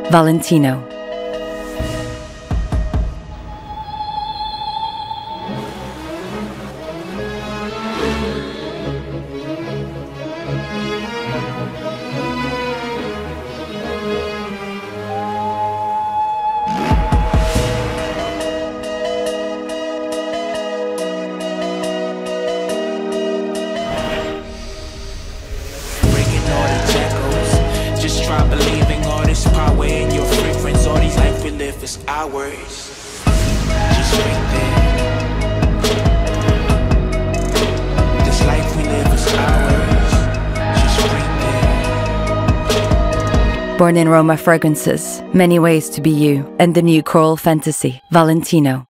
Valentino. Try believing all this power in your fragrance, all these life we live is ours. Just right there. This life we live is ours. Just right there. Born in Roma fragrances, many ways to be you, and the new choral fantasy, Valentino.